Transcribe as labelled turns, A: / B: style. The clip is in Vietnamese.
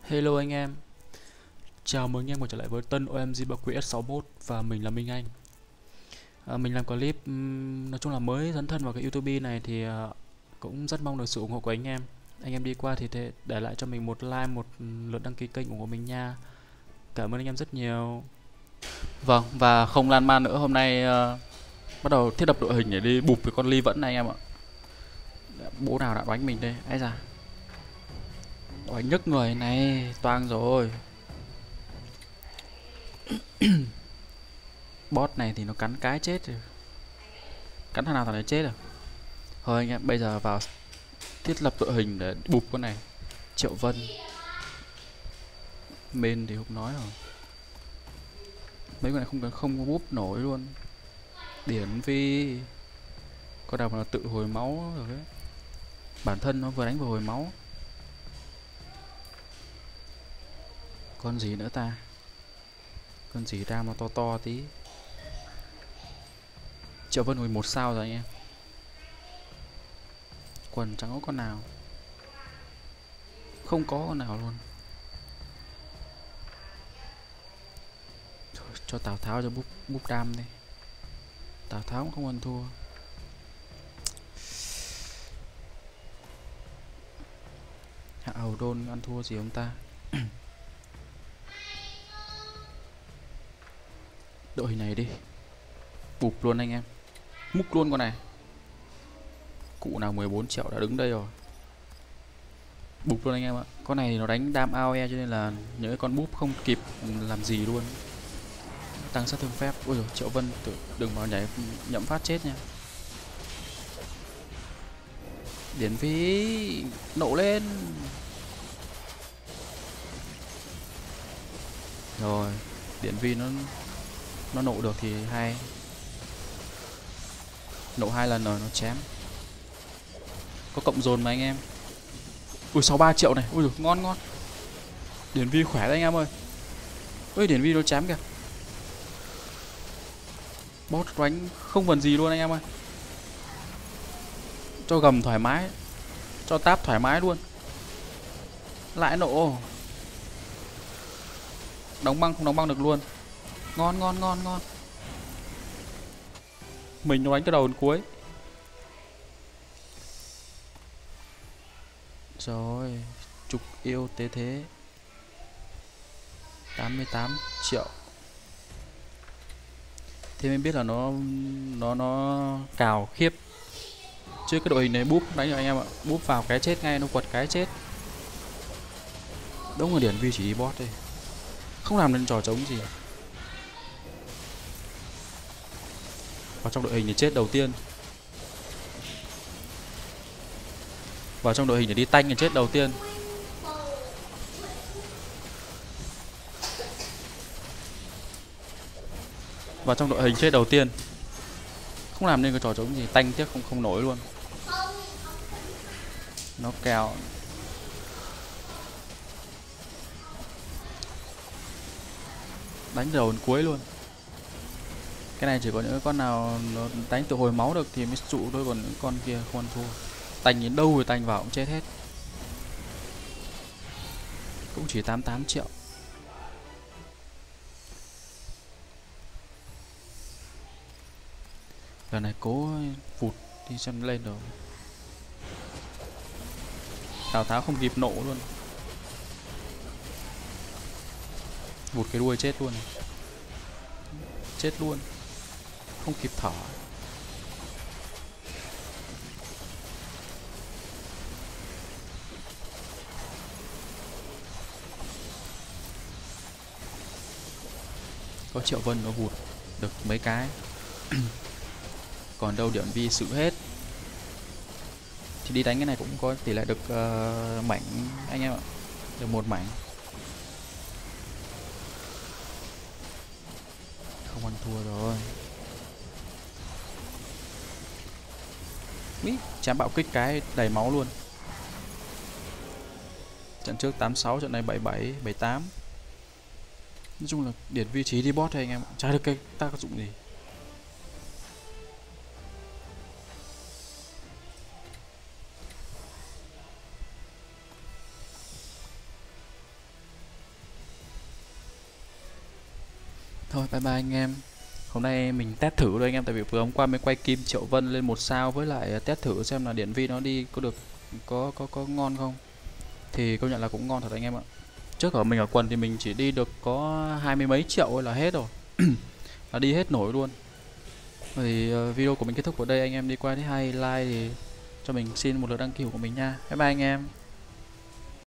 A: Hello anh em, chào mừng anh em quay trở lại với tân OMG Bạc Quỷ S61 và mình là Minh Anh. Mình làm clip nói chung là mới dấn thân vào cái YouTube này thì cũng rất mong được sự ủng hộ của anh em. Anh em đi qua thì để lại cho mình một like, một lượt đăng ký kênh ủng hộ mình nha. Cảm ơn anh em rất nhiều. Vâng, và không lan man nữa, hôm nay bắt đầu thiết lập đội hình để đi bụp với con Ly Vẫn này anh em ạ. Bố nào đã đánh mình đây? Ấy da, đánh nhức người này, toang rồi. Boss này thì nó cắn cái chết rồi. Cắn thằng nào thằng đấy chết rồi. Thôi anh em, bây giờ vào thiết lập đội hình để bụp con này. Triệu Vân Main thì không nói rồi. Mấy con này không có búp nổi luôn. Điển Vi có nào mà nó tự hồi máu rồi đấy. Bản thân nó vừa đánh vừa hồi máu. Con gì nữa ta? Con gì ra mà to to tí. Triệu Vân 11 sao rồi anh em. Quần chẳng có con nào. Không có con nào luôn. Thôi, cho Tào Tháo cho búp đam đi. Tào Tháo cũng không ăn thua. Hạ Hầu Đôn ăn thua gì ông ta. Đội hình này đi, bụp luôn anh em. Múc luôn con này. Cụ nào 14 triệu đã đứng đây rồi. Bụp luôn anh em ạ. Con này thì nó đánh đam AOE cho nên là những cái con búp không kịp làm gì luôn. Tăng sát thương phép. Ôi dồi, Triệu Vân đừng vào nhảy nhậm phát chết nha. Điển Vi nổ lên. Rồi, Điển Vi nó nổ được thì hay. Nổ 2 lần rồi nó chém. Có cộng dồn mà anh em. Ui 63 triệu này. Ui dồi, ngon ngon. Điển Vi khỏe đấy anh em ơi. Ui Điển Vi nó chém kìa. Boss đánh không phần gì luôn anh em ơi. Cho gầm thoải mái. Cho táp thoải mái luôn. Lại nổ. Đóng băng không đóng băng được luôn. Ngon ngon ngon ngon. Mình nó đánh từ đầu đến cuối. Rồi, trục yêu tế thế. 88 triệu. Thế mới biết là nó cào khiếp. Chứ cái đội hình này búp đánh rồi anh em ạ. Búp vào cái chết ngay, nó quật cái chết. Đúng là Điển Vi chỉ đi boss thôi. Không làm nên trò trống gì. Vào trong đội hình để chết đầu tiên. Vào trong đội hình để đi tanh để chết đầu tiên. Vào trong đội hình chết đầu tiên. Không làm nên cái trò trống gì. Tanh tiếc không nổi luôn. Nó kèo. Đánh từ đầu đến cuối luôn. Cái này chỉ có những con nào nó đánh từ hồi máu được thì mới trụ thôi, còn những con kia không ăn thua. Tanh đến đâu rồi tanh vào cũng chết hết. Cũng chỉ 88 triệu. Lần này cố vụt đi xem lên rồi. Tào Tháo không kịp nổ luôn. Vụt cái đuôi chết luôn. Chết luôn. Không kịp thở. Có Triệu Vân nó vụt được mấy cái. Còn đâu Điển Vi sự hết. Thì đi đánh cái này cũng có tỷ lệ được mảnh anh em ạ. Được một mảnh. Không ăn thua rồi. Ý, chém bạo kích cái đầy máu luôn. Trận trước 86, trận này 77, 78. Nói chung là Điển Vi trí đi boss thôi anh em. Chả được cái tác dụng gì. Thôi bye bye anh em. Hôm nay mình test thử thôi anh em, tại vì vừa hôm qua mới quay Kim Triệu Vân lên 1 sao, với lại test thử xem là điển vi nó đi có được, có ngon không. Thì công nhận là cũng ngon thật anh em ạ. Trước ở mình ở quần thì mình chỉ đi được có 20 mấy triệu thôi là hết rồi. Là đi hết nổi luôn. Thì video của mình kết thúc ở đây, anh em đi qua thấy hay like thì cho mình xin một lượt đăng ký của mình nha. Bye bye anh em.